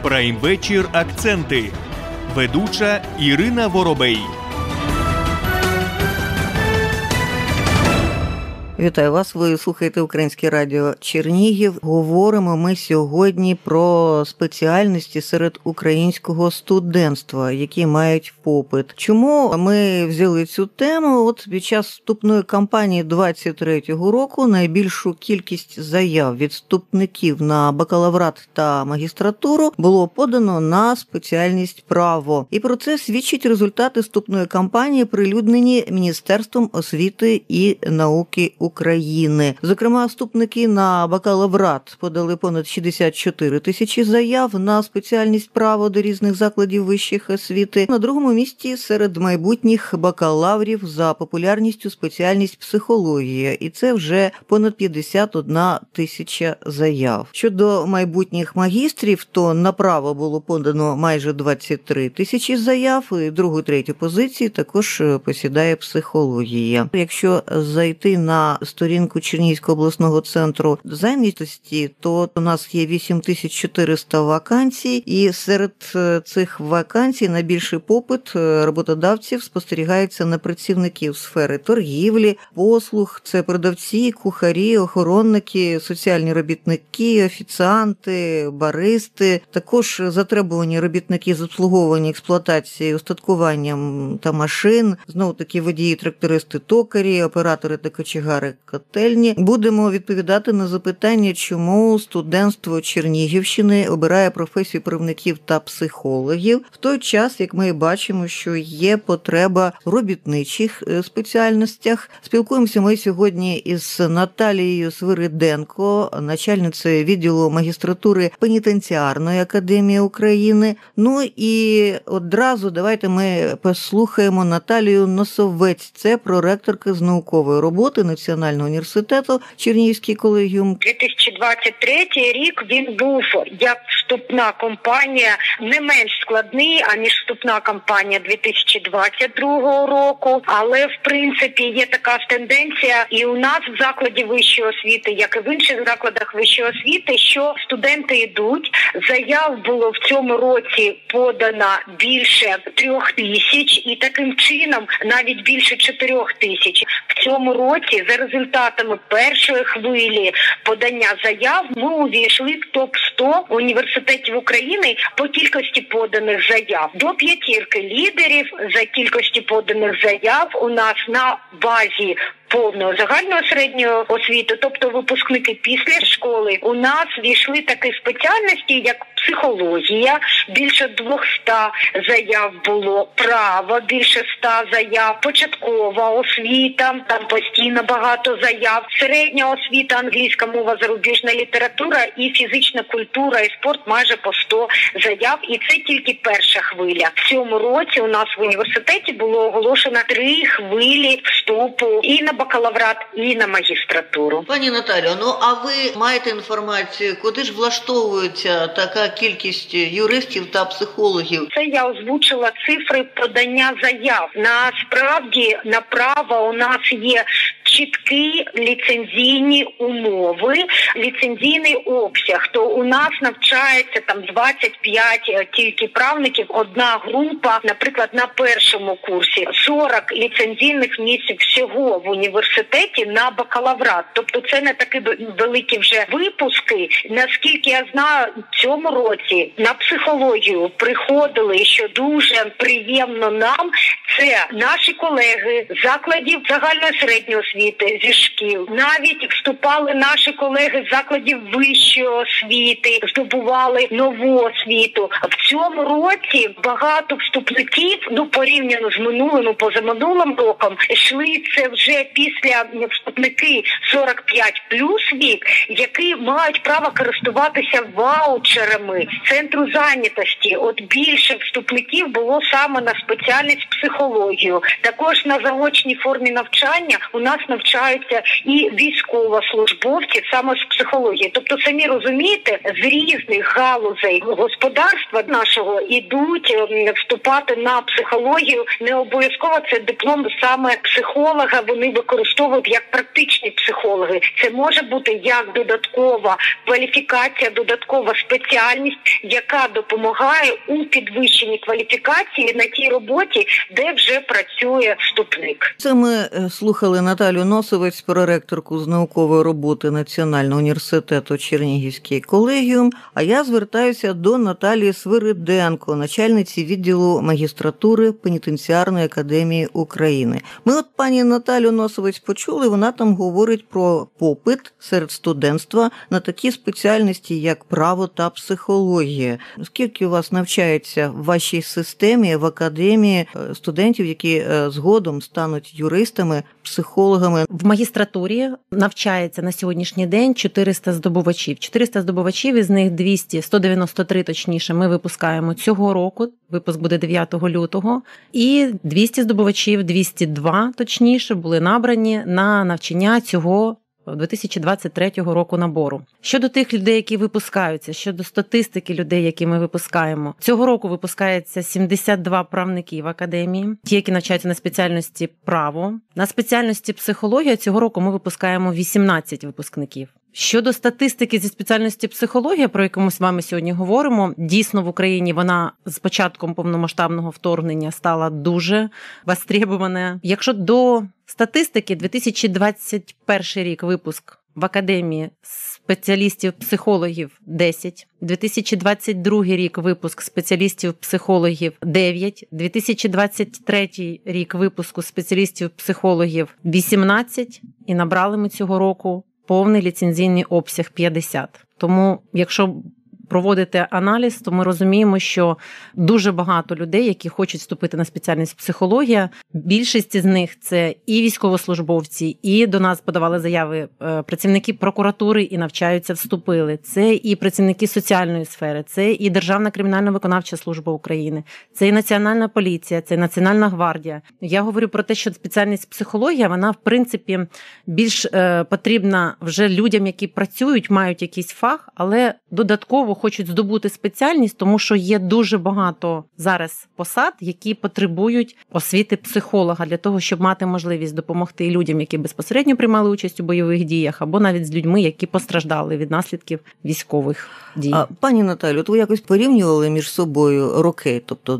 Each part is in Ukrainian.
Прайм-вечір «Акценти». Ведуча Ірина Воробей. Вітаю вас, ви слухаєте Українське радіо Чернігів. Говоримо ми сьогодні про спеціальності серед українського студентства, які мають попит. Чому ми взяли цю тему? От під час вступної кампанії 23-го року найбільшу кількість заяв від вступників на бакалаврат та магістратуру було подано на спеціальність право. І про це свідчать результати вступної кампанії, оприлюднені Міністерством освіти і науки України. Зокрема, вступники на бакалаврат подали понад 64 тисячі заяв на спеціальність право до різних закладів вищих освіти. На другому місці серед майбутніх бакалаврів за популярністю спеціальність психологія. І це вже понад 51 тисяча заяв. Щодо майбутніх магістрів, то на право було подано майже 23 тисячі заяв. І другу, третю позиції також посідає психологія. Якщо зайти на сторінку Чернігівського обласного центру зайнятості, то у нас є 8400 вакансій, і серед цих вакансій найбільший попит роботодавців спостерігається на працівників сфери торгівлі, послуг, це продавці, кухарі, охоронники, соціальні робітники, офіціанти, баристи, також затребувані робітники з обслуговування, експлуатації, устаткуванням та машин, знову таки водії, трактористи, токарі, оператори та кочегари котельні. Будемо відповідати на запитання, чому студентство Чернігівщини обирає професію правників та психологів, в той час, як ми бачимо, що є потреба в робітничих спеціальностях. Спілкуємося ми сьогодні із Наталією Свириденко, начальницею відділу магістратури Пенітенціарної академії України. Ну і одразу давайте ми послухаємо Наталію Носовець. Це проректорка з наукової роботи Національного університету Чернігівський колегіум. 2023 рік він був як вступна кампанія не менш складний, аніж вступна кампанія 2022 року. Але, в принципі, є така тенденція і у нас в закладі вищої освіти, як і в інших закладах вищої освіти, що студенти йдуть. Заяв було в цьому році подано більше 3000 і таким чином навіть більше 4000. В цьому році за результатами першої хвилі подання заяв ми увійшли в топ-100 університетів України по кількості поданих заяв. До п'ятірки лідерів за кількості поданих заяв у нас на базі повної загальної середньої освіти, тобто випускники після школи, у нас війшли такі спеціальності, як психологія, більше 200 заяв було, право, більше 100 заяв, початкова освіта, там постійно багато заяв, середня освіта, англійська мова, зарубіжна література і фізична культура і спорт майже по 100 заяв. І це тільки перша хвиля. В цьому році у нас в університеті було оголошено 3 хвилі вступу і на бакалаврат, і на магістратуру. Пані Наталю, ну а ви маєте інформацію, куди ж влаштовується така кількість юристів та психологів? Це я озвучила цифри подання заяв. Насправді на право у нас є чіткі ліцензійні умови, ліцензійний обсяг. То у нас навчається там 25 тільки правників, одна група, наприклад, на першому курсі. 40 ліцензійних місць всього в університеті на бакалаврат. Тобто це не такі великі вже випуски. Наскільки я знаю, в цьому році на психологію приходили, що дуже приємно нам, це наші колеги з закладів загальної середньої освіти, зі шкіл. Навіть вступали наші колеги з закладів вищої освіти, здобували нову освіту. В цьому році багато вступників, порівняно з минулим, позаминулим роком, йшли це вже після вступники 45 плюс вік, які мають право користуватися ваучерами з центру зайнятості. От більше вступників було саме на спеціальність психологію. Також на заочній формі навчання у нас навчаються і військовослужбовці саме з психології. Тобто, самі розумієте, з різних галузей господарства нашого ідуть вступати на психологію. Не обов'язково це диплом саме психолога, вони використовують як практичні психологи. Це може бути як додаткова кваліфікація, додаткова спеціальність, яка допомагає у підвищенні кваліфікації на тій роботі, де вже працює вступник. Це ми слухали Наталю Носовець, проректорку з наукової роботи Національного університету Чернігівський колегіум, а я звертаюся до Наталії Свириденко, начальниці відділу магістратури Пенітенціарної академії України. Ми от пані Наталю Носовець почули, вона там говорить про попит серед студентства на такі спеціальності, як право та психологія. Скільки у вас навчається в вашій системі, в академії студентів, які згодом стануть юристами, психологами? В магістратурі навчається на сьогоднішній день 400 здобувачів. 400 здобувачів, із них 193 точніше, ми випускаємо цього року. Випуск буде 9 лютого. І 200 здобувачів, 202 точніше, були набрані на навчання цього 2023 року набору. Щодо тих людей, які випускаються, щодо статистики людей, які ми випускаємо, цього року випускається 72 правники в академії, ті, які навчаються на спеціальності право. На спеціальності психологія цього року ми випускаємо 18 випускників. Щодо статистики зі спеціальності психологія, про яку ми з вами сьогодні говоримо, дійсно в Україні вона з початком повномасштабного вторгнення стала дуже востребована. Якщо до статистики, 2021 рік випуск в академії спеціалістів-психологів 10, 2022 рік випуск спеціалістів-психологів 9, 2023 рік випуску спеціалістів-психологів 18, і набрали ми цього року повний ліцензійний обсяг 50. Тому, якщо проводити аналіз, то ми розуміємо, що дуже багато людей, які хочуть вступити на спеціальність психологія, більшість з них це і військовослужбовці, і до нас подавали заяви працівники прокуратури і навчаються, вступили. Це і працівники соціальної сфери, це і Державна кримінально-виконавча служба України, це і Національна поліція, це і Національна гвардія. Я говорю про те, що спеціальність психологія, вона, в принципі, більш потрібна вже людям, які працюють, мають якийсь фах, але додатково хочуть здобути спеціальність, тому що є дуже багато зараз посад, які потребують освіти психолога для того, щоб мати можливість допомогти людям, які безпосередньо приймали участь у бойових діях, або навіть з людьми, які постраждали від наслідків військових дій. Пані Наталю, от ви якось порівнювали між собою роки, тобто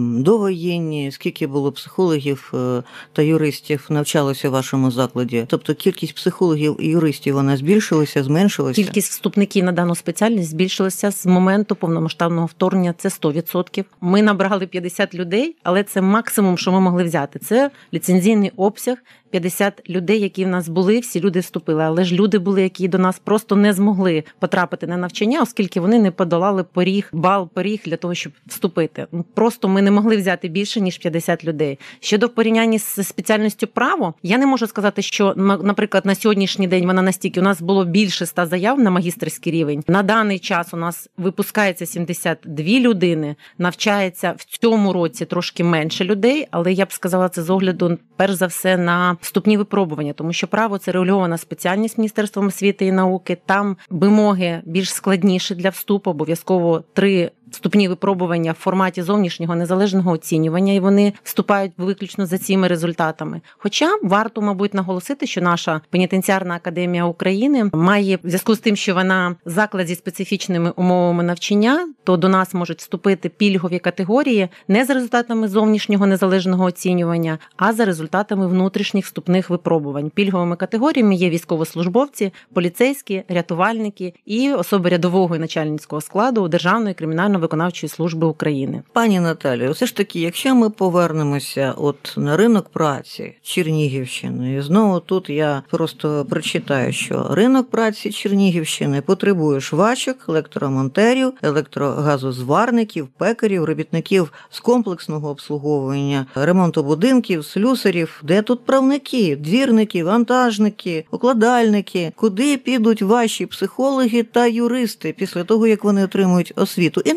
довоєнні, скільки було психологів та юристів навчалося в вашому закладі? Тобто кількість психологів і юристів, вона збільшилася, зменшилася? Кількість вступників на дану спеціальність збільшилася з моменту повномасштабного вторгнення, це 100%. Ми набрали 50 людей, але це максимум, що ми могли взяти. Це ліцензійний обсяг, 50 людей, які в нас були, всі люди вступили. Але ж люди були, які до нас просто не змогли потрапити на навчання, оскільки вони не подолали поріг для того, щоб вступити. Просто ми не могли взяти більше, ніж 50 людей. Щодо порівняння з спеціальністю право, я не можу сказати, що, наприклад, на сьогоднішній день вона настільки, у нас було більше 100 заяв на магістерський рівень. На даний час у нас випускається 72 людини, навчається в цьому році трошки менше людей, але я б сказала це з огляду, перш за все, на вступні випробування, тому що право – це регульована спеціальність Міністерством освіти і науки, там вимоги більш складніші для вступу, обов'язково 3 вступні випробування в форматі зовнішнього незалежного оцінювання, і вони вступають виключно за цими результатами. Хоча варто, мабуть, наголосити, що наша Пенітенціарна академія України має, в зв'язку з тим, що вона заклад зі специфічними умовами навчання, то до нас можуть вступити пільгові категорії не за результатами зовнішнього незалежного оцінювання, а за результатами внутрішніх вступних випробувань. Пільговими категоріями є військовослужбовці, поліцейські, рятувальники і особи рядового і начальницького складу Державної кримінально-виконавчої служби України. Пані Наталію, все ж таки, якщо ми повернемося на ринок праці Чернігівщини, і знову тут я просто прочитаю, що ринок праці Чернігівщини потребує швачок, електромонтерів, електрогазозварників, пекарів, робітників з комплексного обслуговування, ремонту будинків, слюсарів. Де тут правники, двірники, вантажники, укладальники? Куди підуть ваші психологи та юристи після того, як вони отримують освіту? І не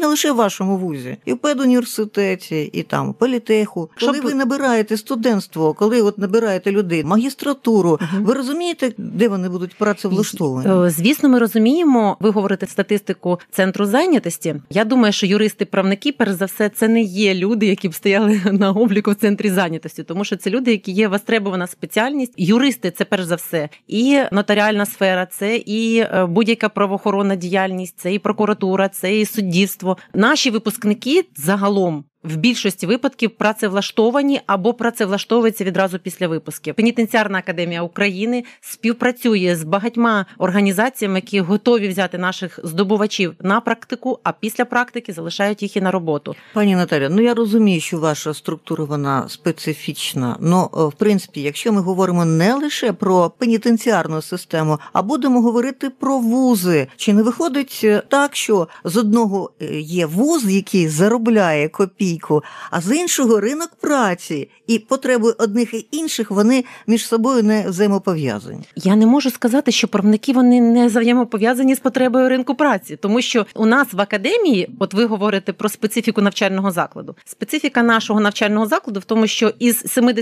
лише в вашому вузі, і в педуніверситеті, і там, в політеху. Коли ви набираєте студентство, коли от набираєте людей, магістратуру, ви розумієте, де вони будуть працевлаштовані? Звісно, ми розуміємо. Ви говорите статистику Центру зайнятості. Я думаю, що юристи-правники, перш за все, це не є люди, які б стояли на обліку в Центрі зайнятості, тому що це люди, які є востребована спеціальність. Юристи – це перш за все і нотаріальна сфера, це і будь-яка правоохоронна діяльність, це і прокуратура, це і суддівство. Наші випускники загалом в більшості випадків працевлаштовані або працевлаштовуються відразу після випусків. Пенітенціарна академія України співпрацює з багатьма організаціями, які готові взяти наших здобувачів на практику, а після практики залишають їх і на роботу. Пані Наталя, я розумію, що ваша структура, вона специфічна, але, в принципі, якщо ми говоримо не лише про пенітенціарну систему, а будемо говорити про вузи, чи не виходить так, що з одного є вуз, який заробляє копійки, а з іншого ринок праці, і потреби одних і інших, вони між собою не взаємопов'язані? Я не можу сказати, що правники, вони не взаємопов'язані з потребою ринку праці, тому що у нас в академії, от ви говорите про специфіку навчального закладу. Специфіка нашого навчального закладу в тому, що із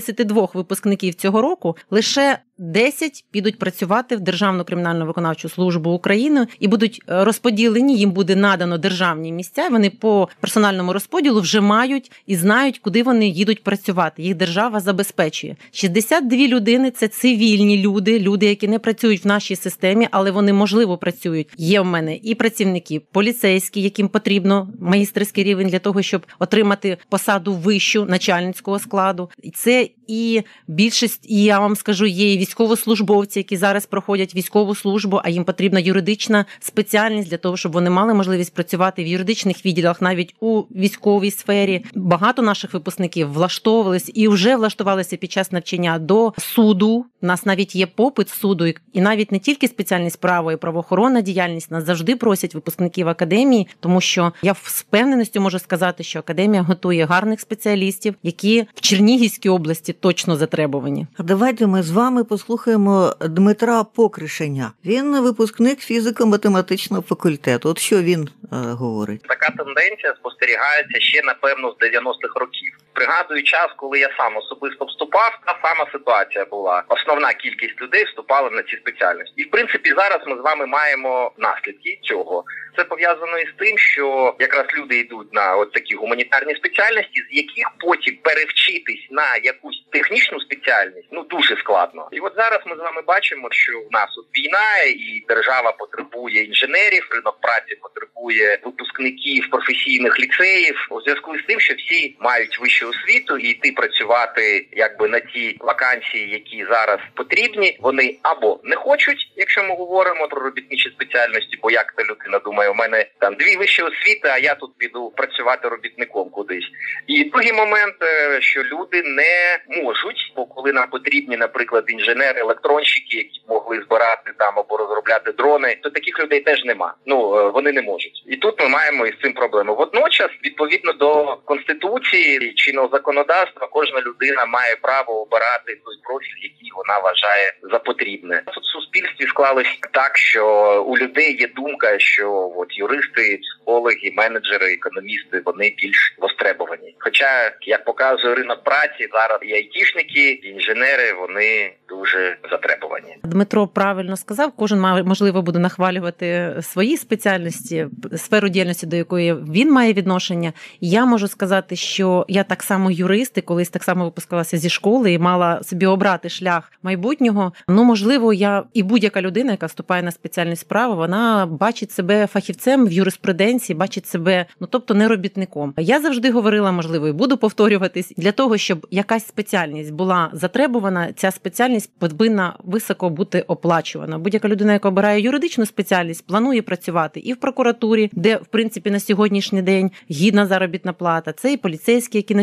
72 випускників цього року лише 10 підуть працювати в Державну кримінально-виконавчу службу України і будуть розподілені, їм буде надано державні місця, вони по персональному розподілу вже мають і знають, куди вони їдуть працювати. Їх держава забезпечує. 62 людини – це цивільні люди, які не працюють в нашій системі, але вони, можливо, працюють. Є в мене і працівники поліцейські, яким потрібно магістерський рівень для того, щоб отримати посаду вищу начальницького складу. І це і більшість, і я вам скажу, є і військовослужбовці, які зараз проходять військову службу, а їм потрібна юридична спеціальність для того, щоб вони мали можливість працювати в юридичних відділах, навіть у військовій сфері. Багато наших випускників влаштовувалися і вже влаштувалися під час навчання до суду. У нас навіть є попит суду, і навіть не тільки спеціальність право і правоохоронна діяльність, нас завжди просять випускників академії, тому що я з впевненістю можу сказати, що академія готує гарних спеціалістів, які в Чернігівській області точно затребувані. Давайте ми з вами послухаємо Дмитра Покришеня. Він випускник фізико-математичного факультету. От що він говорить? Така тенденція спостерігається ще, напевно, з 90-х років. Пригадую час, коли я сам особисто вступав, та сама ситуація була. Основна кількість людей вступала на ці спеціальності. І, в принципі, зараз ми з вами маємо наслідки цього. Це пов'язано із тим, що якраз люди йдуть на от такі гуманітарні спеціальності, з яких потім перевчитись на якусь технічну спеціальність, дуже складно. І от зараз ми з вами бачимо, що у нас от війна, і держава потребує інженерів, ринок праці потребує випускників професійних ліцеїв. У зв'язку з тим, що всі мають вищу освіту і йти працювати якби на ті вакансії, які зараз потрібні, вони або не хочуть, якщо ми говоримо про робітничі спеціальності, бо як та людина думає, у мене там 2 вищі освіти, а я тут піду працювати робітником кудись. І другий момент, що люди не можуть, бо коли нам потрібні, наприклад, інженери, електронщики, які могли збирати там або розробляти дрони, то таких людей теж нема. Вони не можуть. І тут ми маємо із цим проблему. Водночас, відповідно до Конституції, чинного законодавства, кожна людина має право обирати той профіль, який вона вважає за потрібне. Тут в суспільстві склалось так, що у людей є думка, що от юристи, психологи, менеджери, економісти, вони більш востребовані. Хоча, як показує ринок праці, зараз і айтішники, і інженери, вони дуже затребувані. Дмитро правильно сказав, кожен, можливо, буде нахвалювати свої спеціальності, сферу діяльності, до якої він має відношення. Я можу сказати, що я так само юрист, і колись так само випускалася зі школи і мала собі обрати шлях майбутнього. Можливо, я і будь-яка людина, яка вступає на спеціальність права, вона бачить себе фахівцем в юриспруденції, бачить себе, тобто не робітником. Я завжди говорила, можливо, і буду повторюватись, для того, щоб якась спеціальність була затребувана, ця спеціальність повинна високо бути оплачувана. Будь-яка людина, яка обирає юридичну спеціальність, планує працювати і в прокуратурі, де, в принципі, на сьогоднішній день гідна заробітна плата, це і поліцейські, які на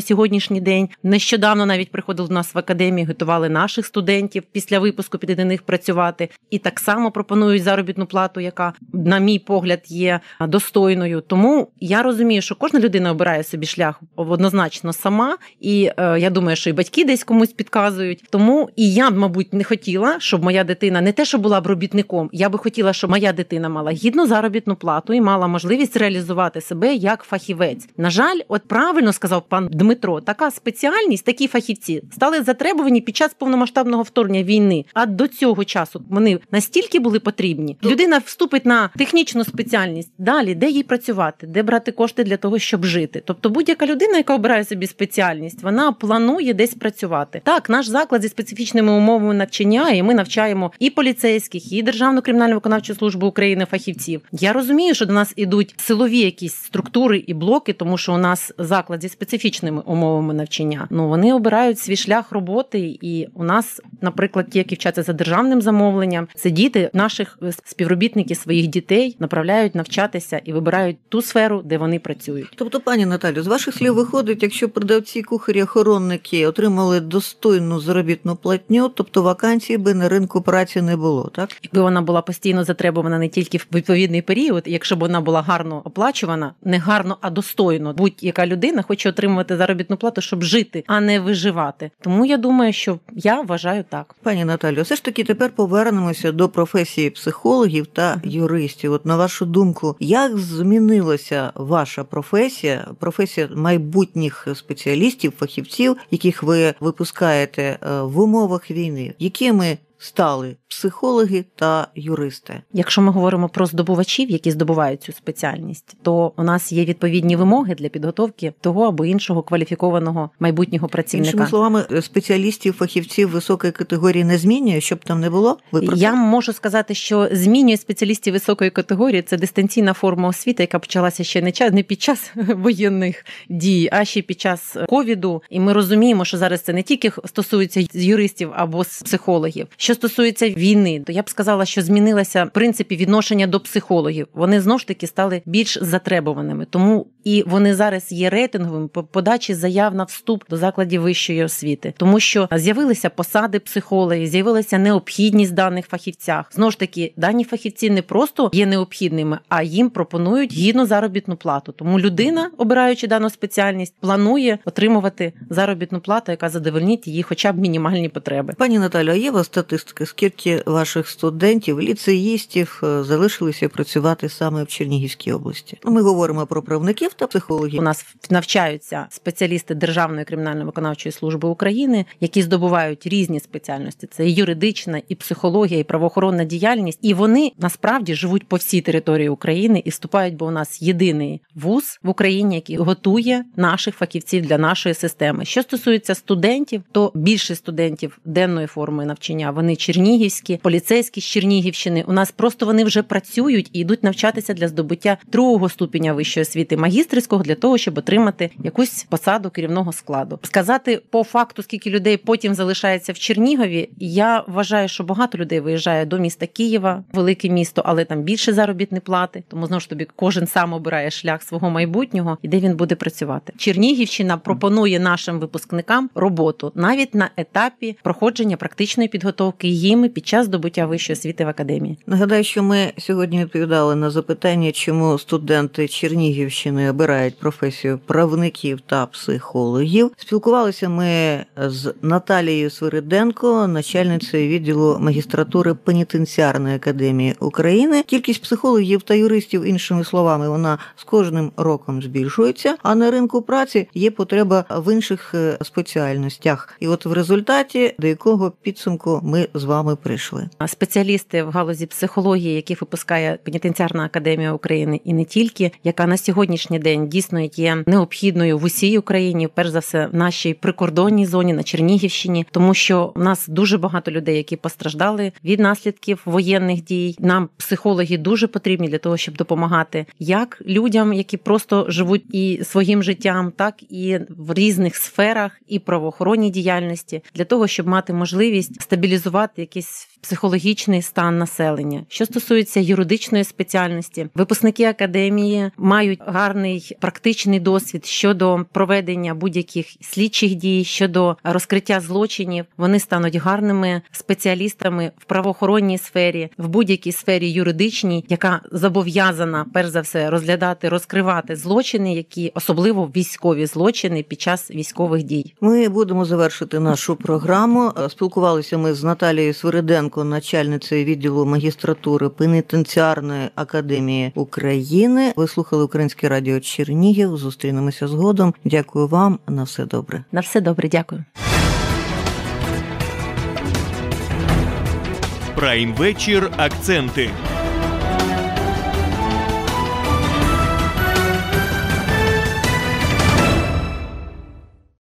сьогоднішній день. Нещодавно навіть приходили до нас в академію, готували наших студентів після випуску піти до них працювати. І так само пропонують заробітну плату, яка, на мій погляд, є достойною. Тому я розумію, що кожна людина обирає собі шлях однозначно сама. І я думаю, що і батьки десь комусь підказують. Тому і я б, мабуть, не хотіла, щоб моя дитина не те, що була б робітником, я би хотіла, щоб моя дитина мала гідну заробітну плату і мала можливість реалізувати себе як фахівець. На жаль, от правильно сказав пан Дмитро, така спеціальність, такі фахівці стали затребувані під час повномасштабного вторгнення війни. А до цього часу вони настільки були потрібні. Людина вступить на технічну спеціальність. Далі, де їй працювати, де брати кошти для того, щоб жити. Тобто будь-яка людина, яка обирає собі спеціальність, вона планує десь працювати. Так, наш заклад зі специфічними умовами навчання, і ми навчаємо і поліцейських, і Державну кримінально-виконавчу службу України фахівців. Я розумію, що до нас ідуть силові якісь структури і блоки, тому що у нас заклад зі специфічними умовами навчання. Ну, вони обирають свій шлях роботи, і у нас, наприклад, ті, які вчаться за державним замовленням, це діти наших співробітників своїх дітей направляють навчатися і вибирають ту сферу, де вони працюють. Тобто, пані Наталю, з ваших слів виходить, якщо продавці, кухарі, охоронники отримали достойну заробітну платню, тобто вакансій би на ринку праці не було, так? Якби вона була постійно затребувана не тільки в відповідний період, якщо б вона була гарно оплачувана, не гарно, а достойно. Будь-яка людина хоче отримувати заробітну плату, щоб жити, а не виживати. Тому я думаю, що я вважаю так. Пані Наталю, все ж таки тепер повернемося до професії психологів та юристів. От на вашу думку, як змінилася ваша професія майбутніх спеціалістів, фахівців, яких ви випускаєте в умовах війни? Якими стали психологи та юристи? Якщо ми говоримо про здобувачів, які здобувають цю спеціальність, то у нас є відповідні вимоги для підготовки того або іншого кваліфікованого майбутнього працівника. Іншими словами, спеціалістів, фахівців високої категорії не змінює, щоб там не було? Я можу сказати, що змінює спеціалістів високої категорії. Це дистанційна форма освіти, яка почалася ще не під час воєнних дій, а ще під час ковіду. І ми розуміємо, що зараз це не тільки стосується юристів або психологів. Що стосується війни, то я б сказала, що змінилося, в принципі, відношення до психологів. Вони, знову ж таки, стали більш затребуваними. Тому і вони зараз є рейтинговими по подачі заяв на вступ до закладів вищої освіти. Тому що з'явилися посади психологів, з'явилася необхідність даних фахівцях. Знову ж таки, дані фахівці не просто є необхідними, а їм пропонують гідну заробітну плату. Тому людина, обираючи дану спеціальність, планує отримувати заробітну плату, яка задовольнить її хоча б мінімальні потреби. Пані Наталя, є у вас статистика, скільки ваших студентів, ліцеїстів залишилися працювати саме в Чернігівській області? Ми говоримо про правників та психологів. У нас навчаються спеціалісти Державної кримінально-виконавчої служби України, які здобувають різні спеціальності. Це і юридична, і психологія, і правоохоронна діяльність. І вони насправді живуть по всій території України і вступають, бо у нас єдиний вуз в Україні, який готує наших фахівців для нашої системи. Що стосується студентів, то більше студентів денної форми навчання, вони чернігівські, поліцейські з Чернігівщини. У нас просто вони вже працюють і йдуть навчатися для здобуття другого ступеня вищої освіти, магістерського, для того, щоб отримати якусь посаду керівного складу. Сказати по факту, скільки людей потім залишається в Чернігові, я вважаю, що багато людей виїжджає до міста Києва, велике місто, але там більше заробітні плати, тому знову ж тобі кожен сам обирає шлях свого майбутнього і де він буде працювати. Чернігівщина пропонує нашим випускникам роботу навіть на етапі проходження практичної підготовки їми під час здобуття вищої освіти в академії. Нагадаю, що ми сьогодні відповідали на запитання, чому студенти Чернігівщини обирають професію правників та психологів. Спілкувалися ми з Наталією Свириденко, начальницею відділу магістратури Пенітенціарної академії України. Кількість психологів та юристів, іншими словами, вона з кожним роком збільшується, а на ринку праці є потреба в інших спеціальностях. І от в результаті до якого підсумку ми з вами прийшли. Спеціалісти в галузі психології, яких випускає Пенітенціарна академія України, і не тільки, яка на сьогоднішній день дійсно є необхідною в усій Україні, перш за все в нашій прикордонній зоні, на Чернігівщині, тому що у нас дуже багато людей, які постраждали від наслідків воєнних дій. Нам психологи дуже потрібні для того, щоб допомагати як людям, які просто живуть і своїм життям, так і в різних сферах, і правоохоронній діяльності, для того, щоб мати можливість стабілізувати стабілізувати якийсь психологічний стан населення. Що стосується юридичної спеціальності, випускники академії мають гарний практичний досвід щодо проведення будь-яких слідчих дій, щодо розкриття злочинів. Вони стануть гарними спеціалістами в правоохоронній сфері, в будь-якій сфері юридичній, яка зобов'язана, перш за все, розглядати, розкривати злочини, які особливо військові злочини під час військових дій. Ми будемо завершити нашу програму. Спілкувалися ми з Наталією Свириденко, начальницею відділу магістратури Пенітенціарної академії України. Ви слухали Українське радіо Чернігів. Зустрінемося згодом. Дякую вам. На все добре. На все добре. Дякую. Прайм-вечір. Акценти.